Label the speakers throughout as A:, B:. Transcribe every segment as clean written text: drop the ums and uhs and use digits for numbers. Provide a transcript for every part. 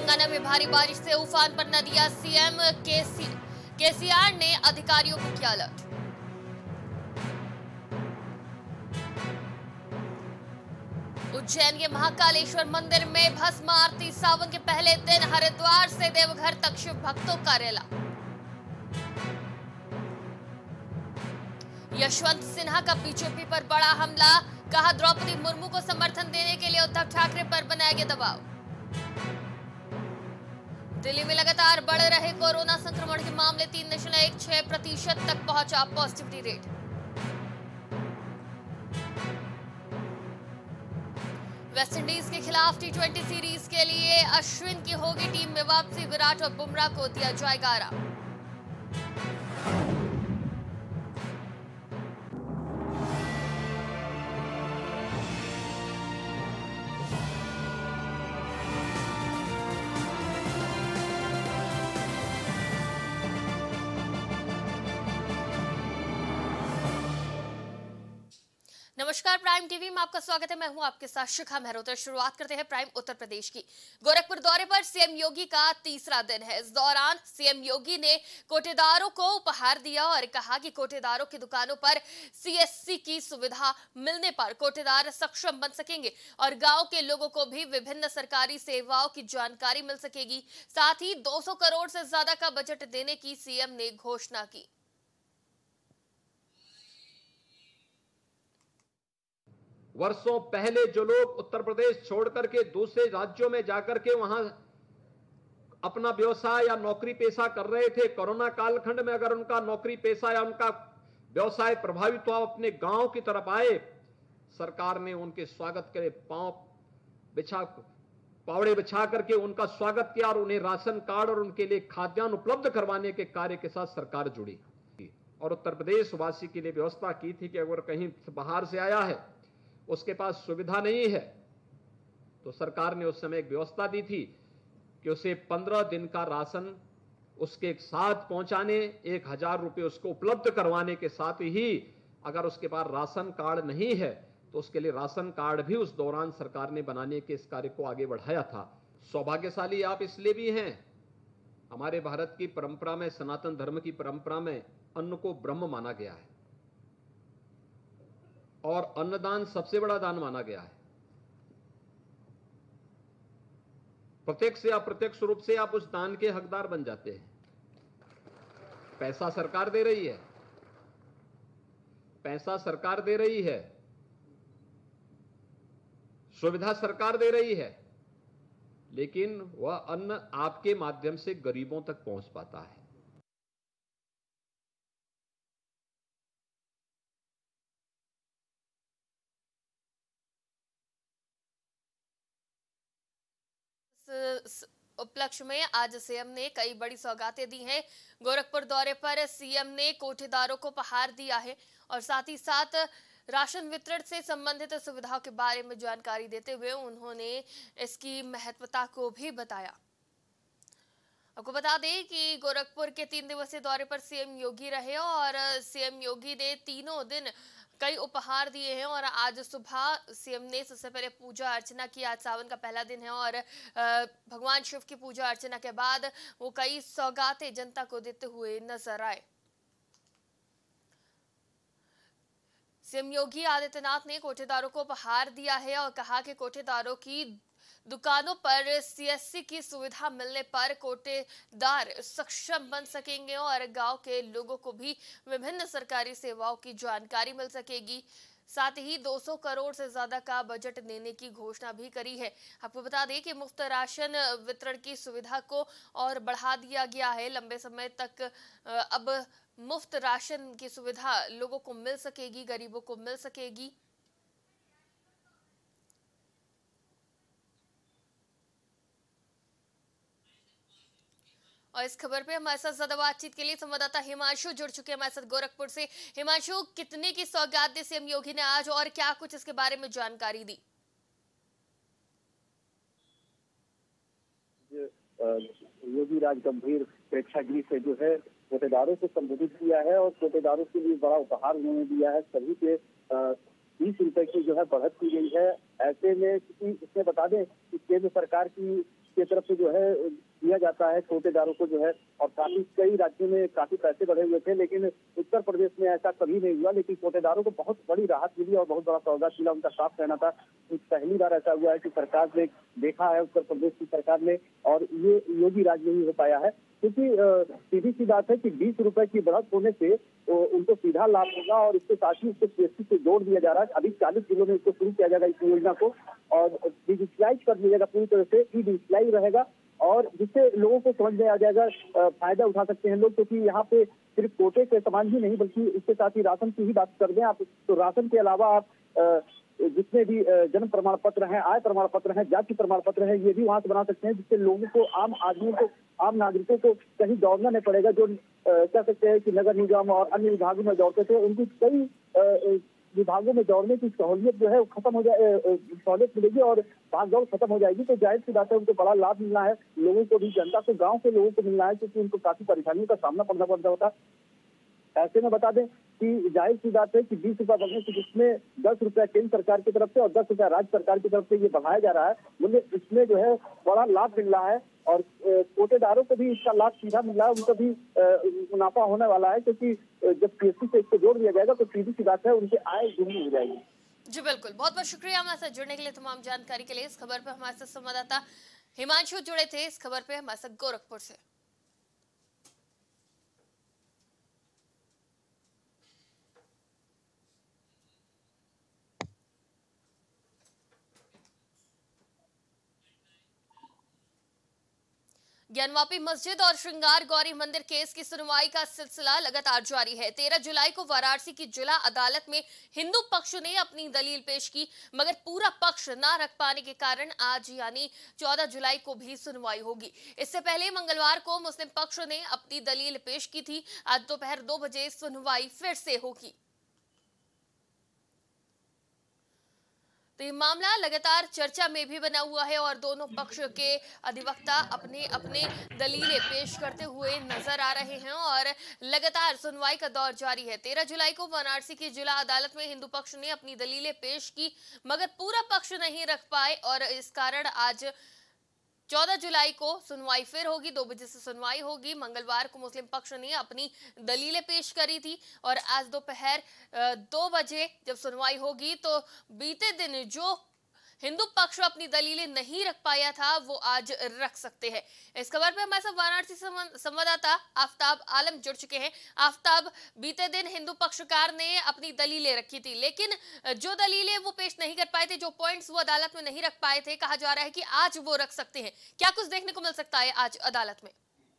A: तेलंगाना में भारी बारिश से उफान पर नदियां, सीएम केसीआर ने अधिकारियों को किया अलर्ट। उज्जैन के महाकालेश्वर मंदिर में भस्म आरती, सावन के पहले दिन हरिद्वार से देवघर तक शिव भक्तों का रेला। यशवंत सिन्हा का बीजेपी पर बड़ा हमला, कहा द्रौपदी मुर्मू को समर्थन देने के लिए उद्धव ठाकरे पर बनाया गया दबाव। दिल्ली में लगातार बढ़ रहे कोरोना संक्रमण के मामले, 3.16% तक पहुंचा पॉजिटिविटी रेट। वेस्टइंडीज के खिलाफ टी20 सीरीज के लिए अश्विन की होगी टीम में वापसी, विराट और बुमराह को दिया जाएगा आराम। नमस्कार, प्राइम टीवी में आपका स्वागत है। मैं हूं आपके साथ शिखा मेहरोत्र। शुरुआत करते हैं प्राइम उत्तर प्रदेश की। गोरखपुर दौरे पर सीएम योगी का तीसरा दिन है। इस दौरान सीएम योगी ने कोटेदारों को उपहार दिया और कहा कि कोटेदारों की दुकानों पर सीएससी की सुविधा मिलने पर कोटेदार सक्षम बन सकेंगे और गांव के लोगों को भी विभिन्न सरकारी सेवाओं की जानकारी मिल सकेगी। साथ ही 200 करोड़ से ज्यादा का बजट देने की सीएम ने घोषणा की।
B: वर्षों पहले जो लोग उत्तर प्रदेश छोड़ करके दूसरे राज्यों में जाकर के वहां अपना व्यवसाय या नौकरी पेशा कर रहे थे, कोरोना कालखंड में अगर उनका नौकरी पेशा या उनका व्यवसाय प्रभावित हुआ, अपने गांव की तरफ आए, सरकार ने उनके स्वागत के लिए पावड़े बिछा करके उनका स्वागत किया और उन्हें राशन कार्ड और उनके लिए खाद्यान्न उपलब्ध करवाने के कार्य के साथ सरकार जुड़ी और उत्तर प्रदेश वासी के लिए व्यवस्था की थी कि अगर कहीं बाहर से आया है, उसके पास सुविधा नहीं है, तो सरकार ने उस समय एक व्यवस्था दी थी कि उसे 15 दिन का राशन उसके साथ पहुंचाने, 1000 रुपए उसको उपलब्ध करवाने के साथ ही अगर उसके पास राशन कार्ड नहीं है तो उसके लिए राशन कार्ड भी उस दौरान सरकार ने बनाने के इस कार्य को आगे बढ़ाया था। सौभाग्यशाली आप इसलिए भी हैं, हमारे भारत की परंपरा में, सनातन धर्म की परंपरा में अन्न को ब्रह्म माना गया है और अन्नदान सबसे बड़ा दान माना गया है। प्रत्यक्ष या अप्रत्यक्ष रूप से आप उस दान के हकदार बन जाते हैं। पैसा सरकार दे रही है, पैसा सरकार दे रही है, सुविधा सरकार दे रही है, लेकिन वह अन्न आपके माध्यम से गरीबों तक पहुंच पाता है।
A: उपलक्ष्य में आज सीएम ने कई बड़ी सौगातें दी हैं। गोरखपुर दौरे पर सीएम ने कोटेदारों को उपहार दिया है और साथ ही साथ राशन वितरण से संबंधित सुविधाओं के बारे में जानकारी देते हुए उन्होंने इसकी महत्वता को भी बताया। आपको बता दें कि गोरखपुर के 3 दिवसीय दौरे पर सीएम योगी रहे और सीएम योगी ने तीनों दिन कई उपहार दिए हैं और आज सुबह सीएम ने सबसे पहले पूजा अर्चना की। आज सावन का पहला दिन है और भगवान शिव की पूजा अर्चना के बाद वो कई सौगातें जनता को देते हुए नजर आए। सीएम योगी आदित्यनाथ ने कोटेदारों को उपहार दिया है और कहा कि कोटेदारों की दुकानों पर सीएससी की सुविधा मिलने पर कोटेदार सक्षम बन सकेंगे और गांव के लोगों को भी विभिन्न सरकारी सेवाओं की जानकारी मिल सकेगी। साथ ही 200 करोड़ से ज्यादा का बजट देने की घोषणा भी करी है। आपको बता दें कि मुफ्त राशन वितरण की सुविधा को और बढ़ा दिया गया है। लंबे समय तक अब मुफ्त राशन की सुविधा लोगों को मिल सकेगी, गरीबों को मिल सकेगी। और इस खबर पे हमारे साथ ज्यादा बातचीत के लिए संवाददाता हिमांशु जुड़ चुके हैं हमारे साथ गोरखपुर से। हिमांशु, कितने की सौगात दी सीएम योगी ने आज और क्या कुछ इसके बारे में जानकारी दी?
C: योगी राज गंभीर प्रेक्षागृह से जो है कोटेदारों से संबोधित किया है और कोटेदारों के लिए बड़ा उपहार उन्होंने दिया है। सभी के 20 रुपए की जो है बढ़त की गई है। ऐसे में इसमें बता दें कि केंद्र सरकार की की तरफ से जो है दिया जाता है कोटेदारों को जो है, और काफी कई राज्यों में काफी पैसे बढ़े हुए थे, लेकिन उत्तर प्रदेश में ऐसा कभी नहीं हुआ। लेकिन कोटेदारों को बहुत बड़ी राहत मिली और बहुत बड़ा सौगात मिला। उनका साफ कहना था कि पहली बार ऐसा हुआ है कि सरकार ने देखा है, उत्तर प्रदेश की सरकार ने, और ये योगी राज में ही हो पाया है। क्योंकि सीधी सी बात है कि 20 रुपए की बढ़त होने से उनको सीधा लाभ होगा, और इसके साथ ही इसको सीएससी से जोड़ दिया जा रहा है। अभी 40 जिलों में इसको शुरू किया जाएगा इस योजना को, और डिजिटलाइज कर दिया जाएगा पूरी तरह से, ई डिजिटलाइज रहेगा, और जिससे लोगों को समझ में आ जाएगा, फायदा उठा सकते हैं लोग। क्योंकि यहाँ पे सिर्फ कोटे के सामान ही नहीं, बल्कि इसके साथ ही राशन की ही बात कर दें आप, तो राशन के अलावा आप जितने भी जन्म प्रमाण पत्र हैं, आय प्रमाण पत्र हैं, जाति प्रमाण पत्र हैं, ये भी वहां से बना सकते हैं, जिससे लोगों को, आम आदमियों को, आम नागरिकों को कहीं दौड़ना नहीं पड़ेगा। जो कह सकते हैं कि नगर निगम और अन्य विभागों में दौड़ते थे, उनकी कई विभागों में दौड़ने की सहूलियत जो है वो खत्म हो जाए, सहूलियत मिलेगी और भागदौड़ खत्म हो जाएगी। तो जाहिर सी बात है उनको बड़ा लाभ मिलना है, लोगों को भी, जनता को, गाँव के लोगों को मिलना है, क्योंकि उनको काफी परेशानियों का सामना करना पड़ता होता। ऐसे में बता दें कि जाहिर सी बात है कि 20 रुपया बढ़ने से, जिसमें 10 रुपया केंद्र सरकार की तरफ से और 10 रुपया राज्य सरकार की तरफ से ये बढ़ाया जा रहा है, मुझे इसमें जो है बड़ा लाभ मिल रहा है, और कोटेदारों को भी इसका लाभ सीधा मिल रहा है, उनको भी मुनाफा होने वाला है। क्योंकि जब सीएससी से इसको जोड़ दिया जाएगा तो सीधी सी बात है उनकी आय दुगनी हो जाएगी।
A: जी बिल्कुल, बहुत बहुत शुक्रिया हमारे साथ जुड़ने के लिए, तमाम जानकारी के लिए। इस खबर पर हमारे साथ संवाददाता हिमांशु जुड़े थे, इस खबर पे हमारे साथ गोरखपुर से। ज्ञानवापी मस्जिद और श्रृंगार गौरी मंदिर केस की सुनवाई का सिलसिला लगातार जारी है। 13 जुलाई को वाराणसी की जिला अदालत में हिंदू पक्ष ने अपनी दलील पेश की, मगर पूरा पक्ष न रख पाने के कारण आज यानी 14 जुलाई को भी सुनवाई होगी। इससे पहले मंगलवार को मुस्लिम पक्ष ने अपनी दलील पेश की थी। आज दोपहर 2 बजे सुनवाई फिर से होगी। तो ये मामला लगातार चर्चा में भी बना हुआ है और दोनों पक्ष के अधिवक्ता अपने अपने दलीलें पेश करते हुए नजर आ रहे हैं और लगातार सुनवाई का दौर जारी है। 13 जुलाई को वाराणसी की जिला अदालत में हिंदू पक्ष ने अपनी दलीलें पेश की, मगर पूरा पक्ष नहीं रख पाए और इस कारण आज 14 जुलाई को सुनवाई फिर होगी। 2 बजे से सुनवाई होगी। मंगलवार को मुस्लिम पक्ष ने अपनी दलीलें पेश करी थी और आज दोपहर 2 बजे जब सुनवाई होगी तो बीते दिन जो हिंदू पक्ष अपनी दलीलें नहीं रख पाया था वो आज रख सकते हैं। इस खबर पे हमारे साथ वाराणसी संवाददाता आफ्ताब आलम जुड़ चुके हैं। आफ्ताब, बीते दिन हिंदू पक्षकार ने अपनी दलीलें रखी थी, लेकिन जो दलीलें वो पेश नहीं कर पाए थे, जो पॉइंट्स वो अदालत में नहीं रख पाए थे, कहा जा रहा है कि आज वो रख सकते हैं। क्या कुछ देखने को मिल सकता है आज अदालत में?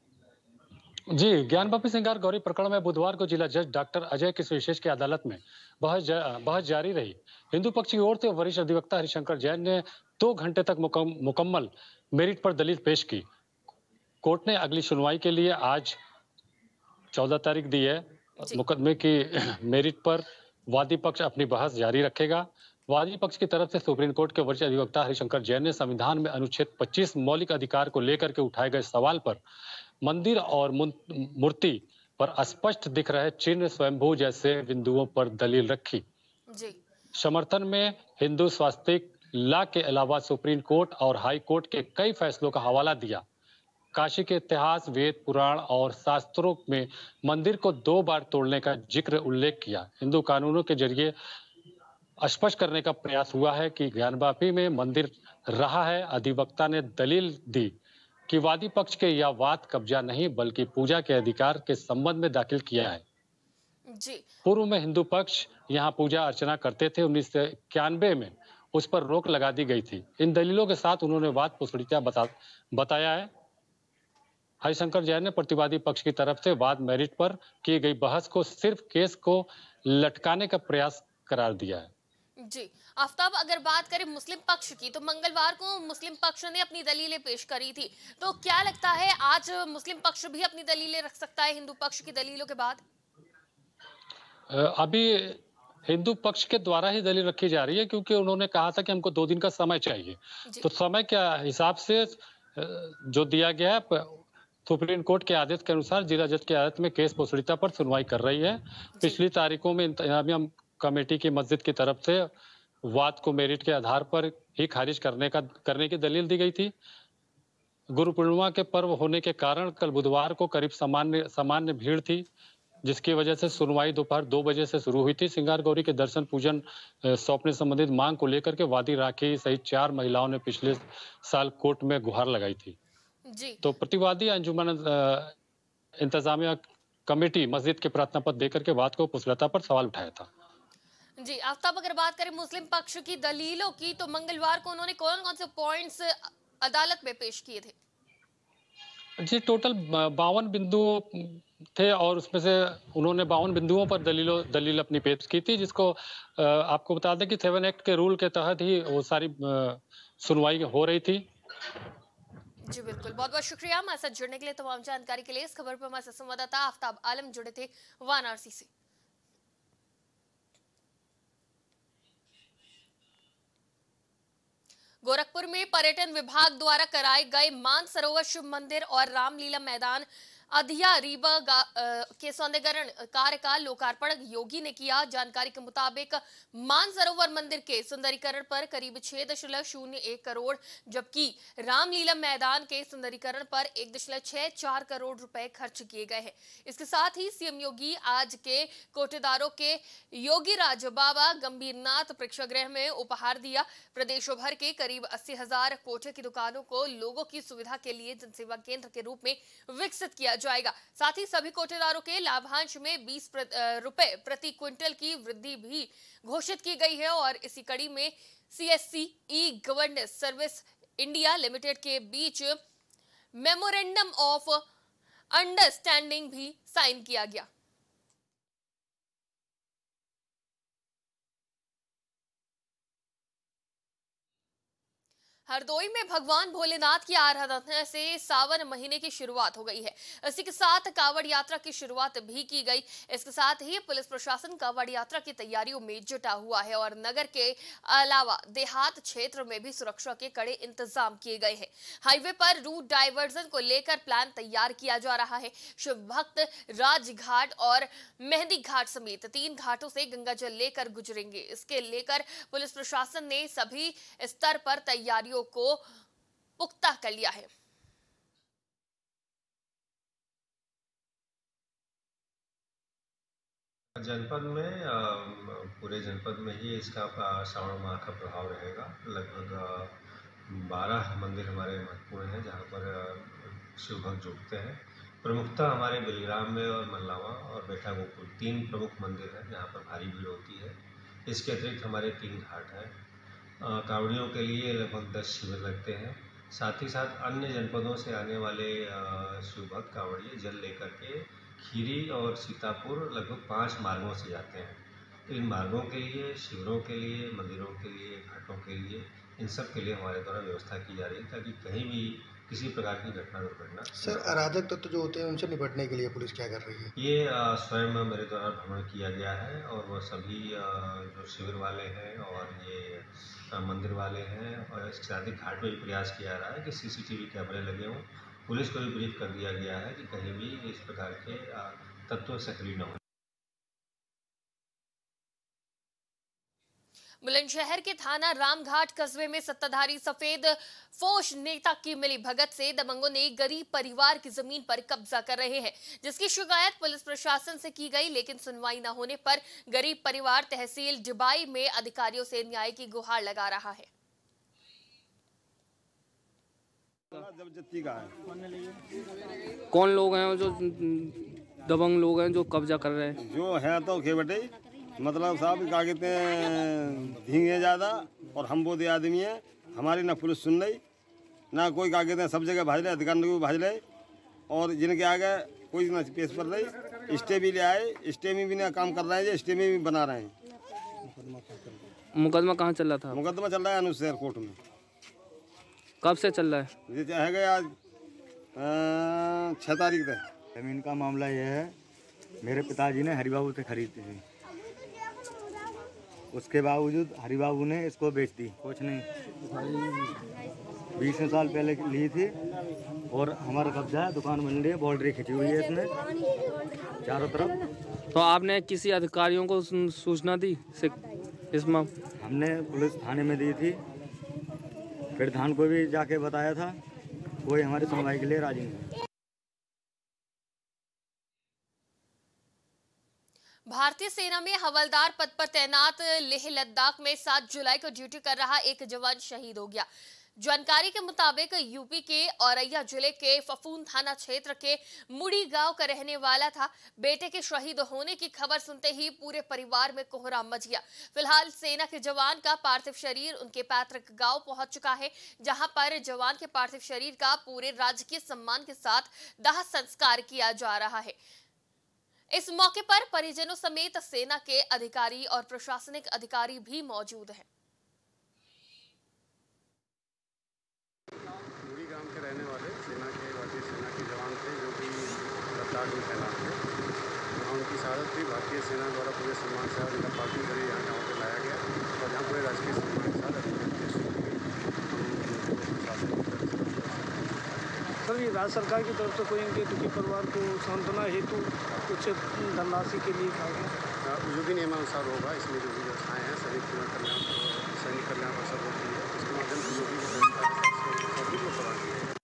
D: जी, ज्ञानवापी श्रृंगार गौरी प्रकरण में बुधवार को जिला जज डॉक्टर अजय किस विशेष की अदालत में बहस जारी रही। हिंदू पक्ष की ओर से वरिष्ठ अधिवक्ता हरिशंकर जैन ने 2 घंटे तक मुकम्मल मेरिट पर दलील पेश की। कोर्ट ने अगली सुनवाई के लिए आज 14 तारीख दी है। मुकदमे की मेरिट पर वादी पक्ष अपनी बहस जारी रखेगा। वादी पक्ष की तरफ से सुप्रीम कोर्ट के वरिष्ठ अधिवक्ता हरिशंकर जैन ने संविधान में अनुच्छेद 25 मौलिक अधिकार को लेकर के उठाए गए सवाल पर मंदिर और मूर्ति पर स्पष्ट दिख रहे चिन्ह, स्वयंभू जैसे बिंदुओं पर दलील रखी।
A: जी।
D: समर्थन में हिंदू स्वास्तिक लॉ के अलावा सुप्रीम कोर्ट और हाई कोर्ट के कई फैसलों का हवाला दिया। काशी के इतिहास, वेद, पुराण और शास्त्रों में मंदिर को 2 बार तोड़ने का जिक्र उल्लेख किया। हिंदू कानूनों के जरिए स्पष्ट करने का प्रयास हुआ है कि ज्ञानवापी में मंदिर रहा है। अधिवक्ता ने दलील दी कि वादी पक्ष के यह वाद कब्जा नहीं बल्कि पूजा के अधिकार के संबंध में दाखिल किया है।
A: जी।
D: पूर्व में हिंदू पक्ष यहाँ पूजा अर्चना करते थे। 1991 में उस पर रोक लगा दी गई थी। इन दलीलों के साथ उन्होंने वाद पुष्टिता बताया है। हरिशंकर जैन ने प्रतिवादी पक्ष की तरफ से वाद मेरिट पर की गई बहस को सिर्फ केस को लटकाने का प्रयास करार दिया है।
A: जी आफ्ताब, अगर बात करें मुस्लिम पक्ष की तो मंगलवार को मुस्लिम पक्ष ने अपनी दलीलें पेश करी थी, तो क्या लगता है आज मुस्लिम पक्ष भी अपनी दलीलें रख सकता है हिंदू पक्ष की दलीलों के बाद?
D: अभी हिंदू पक्ष के द्वारा ही दलील रखी जा रही है, क्योंकि उन्होंने कहा था कि हमको 2 दिन का समय चाहिए। तो समय के हिसाब से जो दिया गया है, सुप्रीम कोर्ट के आदेश के अनुसार जिला जज की अदालत में केस पुष्टिता पर सुनवाई कर रही है। पिछली तारीखों में इंतजामिया कमेटी की मस्जिद की तरफ से वाद को मेरिट के आधार पर ही खारिज करने की दलील दी गई थी। गुरु पूर्णिमा के पर्व होने के कारण कल बुधवार को करीब सामान्य भीड़ थी, जिसकी वजह से सुनवाई दोपहर 2 बजे से शुरू हुई थी। सिंगार गौरी के दर्शन पूजन सौंपने संबंधित मांग को लेकर के वादी राखी सहित 4 महिलाओं ने पिछले साल कोर्ट में गुहार लगाई थी।
A: जी।
D: तो प्रतिवादी अंजुमन इंतजामिया कमेटी मस्जिद के प्रार्थना पत्र देकर के वाद को कुशलता पर सवाल उठाया था।
A: जी, आफ्ताब, अगर बात करें मुस्लिम पक्ष की दलीलों की, तो मंगलवार को उन्होंने कौन-कौन से पॉइंट्स अदालत में पेश किए थे?
D: जी, टोटल 52 बिंदु थे और उसमें से उन्होंने 52 बिंदुओं पर दलील अपनी पेश की थी, जिसको आपको बता दें कि 7 एक्ट के रूल के तहत ही वो सारी सुनवाई हो रही थी।
A: जी बिल्कुल, बहुत बहुत शुक्रिया हमारे साथ जुड़ने के लिए। तमाम जानकारी के लिए इस खबर पर हमारे साथ संवाददाता आफ्ताब आलम जुड़े थे वाराणसी से। गोरखपुर में पर्यटन विभाग द्वारा कराए गए मानसरोवर शिव मंदिर और रामलीला मैदान अधिया रीवा के सौंदर्यीकरण कार्य का लोकार्पण योगी ने किया। जानकारी के मुताबिक मानसरोवर मंदिर के सुंदरीकरण पर करीब 6.01 करोड़, जबकि रामलीला मैदान के सुंदरीकरण पर 1.64 करोड़ रुपए खर्च किए गए हैं। इसके साथ ही सीएम योगी आज के कोटेदारों के योगी राज बाबा गंभीरनाथ प्रेक्षागृह में उपहार दिया। प्रदेश भर के करीब 80,000 कोठे की दुकानों को लोगों की सुविधा के लिए जनसेवा केंद्र के रूप में विकसित किया जाएगा। साथ ही सभी कोटेदारों के लाभांश में 20 रुपए प्रति क्विंटल की वृद्धि भी घोषित की गई है। और इसी कड़ी में CSC e governance service India limited के बीच मेमोरेंडम ऑफ अंडरस्टैंडिंग भी साइन किया गया। हरदोई में भगवान भोलेनाथ की आराधना से सावन महीने की शुरुआत हो गई है। इसी के साथ कांवड़ यात्रा की शुरुआत भी की गई। इसके साथ ही पुलिस प्रशासन कांवड़ यात्रा की तैयारियों में जुटा हुआ है और नगर के अलावा देहात क्षेत्र में भी सुरक्षा के कड़े इंतजाम किए गए हैं। हाईवे पर रूट डाइवर्जन को लेकर प्लान तैयार किया जा रहा है। शिव भक्त राजघाट और मेहंदी घाट समेत 3 घाटों से गंगा जल लेकर गुजरेंगे। इसके लेकर पुलिस प्रशासन ने सभी स्तर पर तैयारियों को पुख्ता कर लिया है।
E: जनपद में पूरे जनपद में ही इसका श्रावण माह का प्रभाव रहेगा। लगभग 12 मंदिर हमारे महत्वपूर्ण हैं जहाँ पर शिव भक्त जुटते हैं। प्रमुखतः हमारे बिलग्राम में और मल्लावा और बेटा गोकुल 3 प्रमुख मंदिर हैं जहाँ पर भारी भीड़ होती है। इसके अतिरिक्त हमारे 3 घाट हैं। कांवड़ियों के लिए लगभग 10 शिविर लगते हैं। साथ ही साथ अन्य जनपदों से आने वाले शिव भक्त कांवड़िए जल लेकर के खीरी और सीतापुर लगभग 5 मार्गों से जाते हैं। तो इन मार्गों के लिए, शिविरों के लिए, मंदिरों के लिए, घाटों के लिए, इन सब के लिए हमारे द्वारा व्यवस्था की जा रही है ताकि कहीं भी किसी प्रकार की घटना दुर्घटना।
F: सर, अराजक तत्व जो होते हैं उनसे निपटने के लिए पुलिस क्या कर रही है?
E: ये स्वयं मेरे द्वारा भ्रमण किया गया है और वह सभी जो शिविर वाले हैं और ये मंदिर वाले हैं और इसके साथ ही घाट में भी प्रयास किया जा रहा है कि सीसीटीवी कैमरे लगे हों। पुलिस को भी ब्रीफ कर दिया गया है कि कहीं भी इस प्रकार के तत्व सक्रिय न हो।
A: बुलंदशहर के थाना रामघाट कस्बे में सत्ताधारी सफेद फोश नेता की मिली भगत से दबंगों ने गरीब परिवार की जमीन पर कब्जा कर रहे हैं, जिसकी शिकायत पुलिस प्रशासन से की गई, लेकिन सुनवाई न होने पर गरीब परिवार तहसील डिबाई में अधिकारियों से न्याय की गुहार लगा रहा है।
G: कौन लोग हैं जो दबंग लोग हैं जो कब्जा कर रहे हैं?
H: जो है तो खेबटे मतलब साहब क्या कहते हैं, धींगे ज़्यादा और हम बोधे आदमी हैं। हमारी ना पुलिस सुन रही ना कोई क्या कहते हैं, सब जगह भाज रहे, अधिकारी को भाज रहे और जिनके आगे कोई ना पेश कर रही। स्टे भी ले आए, स्टे में भी ना काम कर रहे हैं, स्टे में भी बना रहे हैं।
G: मुकदमा कहाँ चल रहा था?
H: मुकदमा चल रहा है अनुशहर कोर्ट में।
G: कब से चल रहा है?
H: ये है आज 6 तारीख तक।
I: जमीन का मामला यह है, मेरे पिताजी ने हरिबाबू से खरीदी थी, उसके बावजूद हरिबाबू ने इसको बेच दी। कुछ नहीं, 20 साल पहले ली थी और हमारा कब्जा है, दुकान बन रही है, बाउंड्री खिंची हुई है इसमें चारों तरफ।
G: तो आपने किसी अधिकारियों को सूचना दी इसमें?
I: हमने पुलिस थाने में दी थी, फिर थान को भी जाके बताया था कोई हमारी सुनवाई के लिए राजी नहीं।
A: भारतीय सेना में हवलदार पद पर तैनात लेह लद्दाख में 7 जुलाई को ड्यूटी कर रहा एक जवान शहीद हो गया। जानकारी के मुताबिक यूपी के औरैया जिले के फफून थाना क्षेत्र के मुड़ी गांव का रहने वाला था। बेटे के शहीद होने की खबर सुनते ही पूरे परिवार में कोहराम मच गया। फिलहाल सेना के जवान का पार्थिव शरीर उनके पैतृक गांव पहुंच चुका है, जहां पर जवान के पार्थिव शरीर का पूरे राजकीय सम्मान के साथ दाह संस्कार किया जा रहा है। इस मौके पर परिजनों समेत सेना के अधिकारी और प्रशासनिक अधिकारी भी मौजूद हैं।
J: मुड़ी गांव के रहने वाले भारतीय सेना के जवान थे, जो कि लद्दाख में तैनात थे। यहाँ उनकी शहादत हुई। भारतीय सेना द्वारा पूरे सम्मान से उनका पार्थिव शरीर यहाँ गाँव पर लाया गया और यहाँ पूरे राजकीय सम्मान के साथ
K: सर, ये राज्य सरकार की तरफ से कोई इनके दुखी परिवार को सांत्वना हेतु कुछ धनराशि के लिए कहा गया?
J: जो भी नियमानुसार होगा, इसमें जो भी व्यवस्थाएँ हैं सभी सैनिक कल्याण परिषद होती है, उसके माध्यम से जो भी व्यवस्था सभी को प्रदान की है।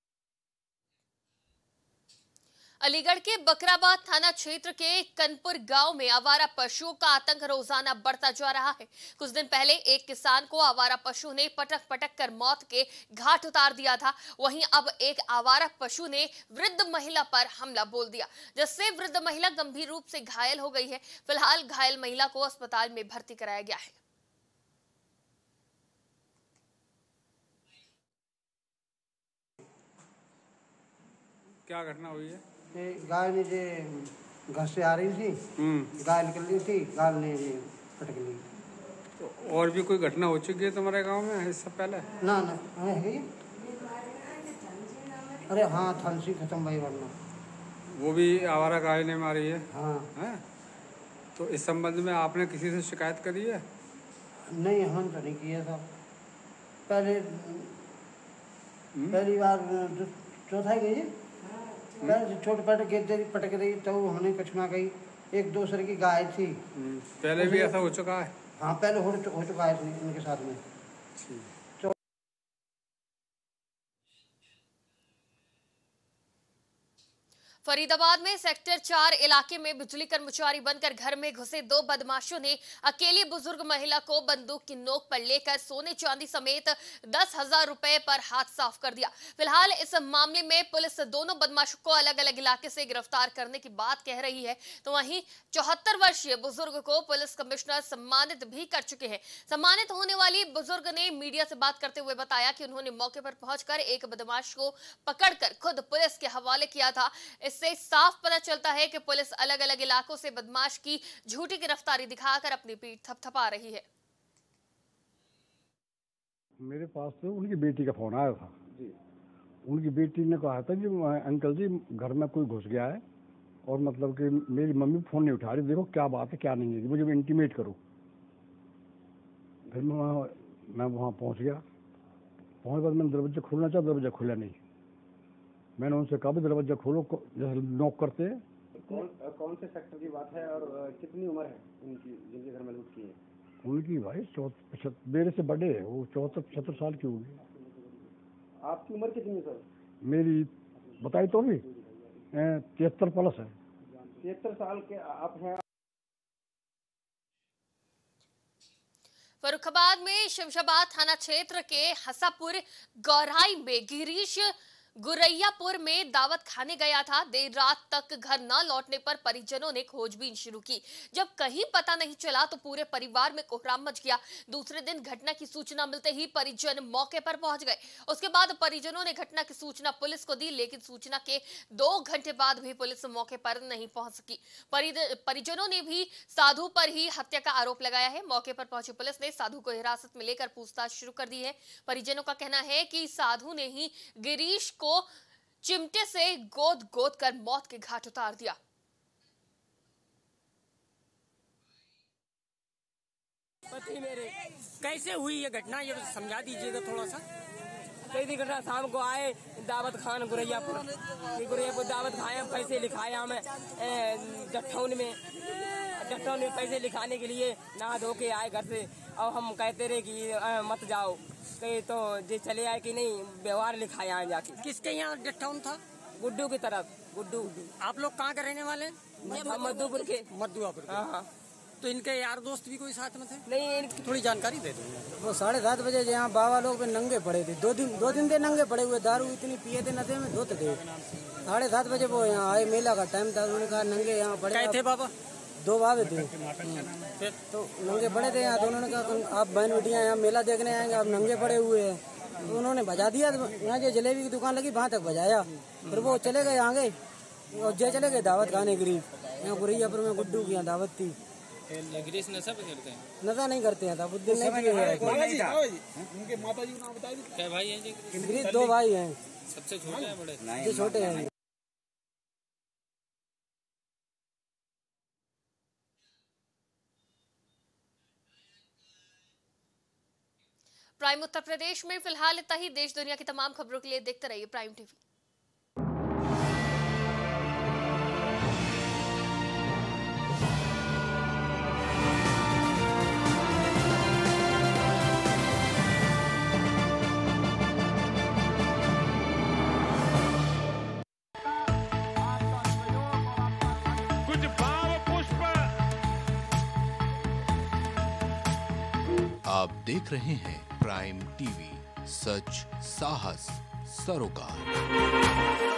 A: अलीगढ़ के बकराबाद थाना क्षेत्र के कनपुर गांव में आवारा पशुओं का आतंक रोजाना बढ़ता जा रहा है। कुछ दिन पहले एक किसान को आवारा पशु ने पटक पटक कर मौत के घाट उतार दिया था। वहीं अब एक आवारा पशु ने वृद्ध महिला पर हमला बोल दिया, जिससे वृद्ध महिला गंभीर रूप से घायल हो गई है। फिलहाल घायल महिला को अस्पताल में भर्ती कराया गया है।
L: क्या घटना हुई है?
M: गाय ने घर से आ रही थी, गाय निकल रही थी, गाय ने पटक ली।
L: तो और भी कोई घटना हो चुकी है तुम्हारे गांव में इससे पहले?
M: ना है। अरे हाँ, थलसी खत्म भाई, वरना
L: वो भी आवारा गाय ने मारी है।
M: हाँ
L: है? तो इस संबंध में आपने किसी से शिकायत करी है?
M: नहीं, हम तो नहीं किया था। पहली बार चौथा गई, छोटे पटक रही तो उन्होंने कछुआ गई। एक दूसरे की गाय थी।
L: पहले भी ऐसा हो चुका है?
M: हाँ, पहले हो चुका है इनके साथ में।
A: फरीदाबाद में सेक्टर 4 इलाके में बिजली कर्मचारी बनकर घर में घुसे 2 बदमाशों ने अकेली बुजुर्ग महिला को बंदूक की नोक पर लेकर सोने चांदी समेत 10,000 रुपए पर हाथ साफ कर दिया। फिलहाल इस मामले में पुलिस दोनों बदमाशों को अलग अलग इलाके से गिरफ्तार करने की बात कह रही है। तो वहीं 74 वर्षीय बुजुर्ग को पुलिस कमिश्नर सम्मानित भी कर चुके हैं। सम्मानित होने वाली बुजुर्ग ने मीडिया से बात करते हुए बताया कि उन्होंने मौके पर पहुंचकर एक बदमाश को पकड़कर खुद पुलिस के हवाले किया था। इससे साफ पता चलता है कि पुलिस अलग अलग इलाकों से बदमाश की झूठी गिरफ्तारी दिखाकर अपनी पीठ थपथपा रही है।
N: मेरे पास तो उनकी बेटी का फोन आया था जी। उनकी बेटी ने कहा था कि अंकल जी घर में कोई घुस गया है और मतलब कि मेरी मम्मी फोन नहीं उठा रही, देखो क्या बात है क्या नहीं है, मुझे इंटीमेट करो। फिर मैं वहाँ पहुँच गया। पहुँचने के बाद मैंने दरवाजा खोलना चाहा, दरवाजा खुला नहीं। मैंने उनसे कहा भी दरवाजा खोलो, जैसे नॉक करते हैं।
O: कौन से सेक्टर की बात है और कितनी उम्र है उनकी जिनके घर में लूट की है?
N: उनकी भाई 74, मेरे से बड़े है वो, 74-75 साल की होगी।
O: आपकी उम्र कितनी है सर?
N: मेरी बताई तो भी 73 प्लस है।
O: 73 साल के आप हैं।
A: फर्रुखाबाद में शमशाबाद थाना क्षेत्र के हसापुर गौराई में गिरीश गुरैयापुर में दावत खाने गया था। देर रात तक घर न लौटने पर परिजनों ने खोजबीन शुरू की। जब कहीं पता नहीं चला तो पूरे परिवार में कोहराम मच गया। दूसरे दिन घटना की सूचना मिलते ही परिजन मौके पर पहुंच गए। उसके बाद परिजनों ने घटना की सूचना पुलिस को दी, लेकिन सूचना के 2 घंटे बाद भी पुलिस मौके पर नहीं पहुंच सकी। परिजनों ने भी साधु पर ही हत्या का आरोप लगाया है। मौके पर पहुंची पुलिस ने साधु को हिरासत में लेकर पूछताछ शुरू कर दी है। परिजनों का कहना है कि साधु ने ही गिरीश को चिमटे से गोद गोद कर मौत के घाट उतार दिया।
P: पति मेरे कैसे हुई ये घटना, ये समझा दीजिएगा थोड़ा सा। कई घटना शाम को आए दावत खान गुरैयापुर दावत खाए, पैसे लिखाए हमें जट्ठौन में पैसे लिखाने के लिए नहा धो के आए घर से। और हम कहते रहे कि मत जाओ, कहीं तो जे चले आए कि नहीं व्यवहार लिखाए आए जाके।
Q: किसके यहाँ टाउन था?
P: गुड्डू की तरफ। गुड्डू।
Q: आप लोग कहाँ के रहने वाले?
P: मधुपुर के।
Q: मधुपुर के।
P: हाँ।
Q: तो इनके यार दोस्त भी कोई साथ में थे?
P: नहीं, इनकी
Q: थोड़ी जानकारी दे दो।
M: वो 7:30 बजे यहाँ बाबा लोग पे नंगे पड़े थे, दो दिन थे नंगे पड़े हुए, दारू इतनी पिए थे नशे में धोते थे। 7:30 बजे वो यहाँ आए, मेला का टाइम था, उन्होंने कहा नंगे यहाँ पड़े
Q: थे बाबा।
M: 2 बाबे थे तो नंगे पड़े थे यहाँ, तो उन्होंने कहा आप बहन बेटियाँ यहाँ मेला देखने आएंगे, आप नंगे पड़े हुए हैं। तो उन्होंने बजा दिया, यहाँ जो जलेबी की दुकान लगी वहाँ तक बजाया, फिर वो चले गए आगे और जे चले गए दावत खाने गरीब। यहाँ गुरैयापुर में गुड्डू की यहाँ दावत थी।
G: गिरीश नशा पे करते हैं?
M: नशा नहीं करते हैं, बुद्धि नहीं किए हैं।
Q: उनके माता जी नाम बताइए।
G: क्या भाई हैं जी?
M: गिरीश 2 भाई हैं।
G: सबसे छोटे हैं बड़े?
M: जो छोटे हैं।
A: प्राइम उत्तर प्रदेश में फिलहाल इतना ही। देश दुनिया की तमाम खबरों के लिए देखते रहिए प्राइम टीवी।
R: कुछ भाव पुष्प।
S: आप देख रहे हैं प्राइम टीवी, सच साहस सरोकार।